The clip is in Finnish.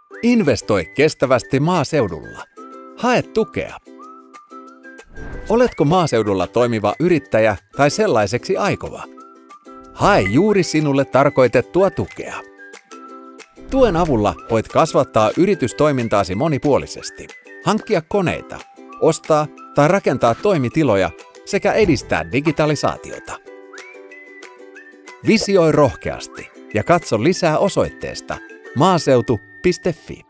Investoi kestävästi maaseudulla. Hae tukea. Oletko maaseudulla toimiva yrittäjä tai sellaiseksi aikova? Hae juuri sinulle tarkoitettua tukea. Tuen avulla voit kasvattaa yritystoimintaasi monipuolisesti, hankkia koneita, ostaa tai rakentaa toimitiloja sekä edistää digitalisaatiota. Visioi rohkeasti ja katso lisää osoitteesta maaseutu.fi.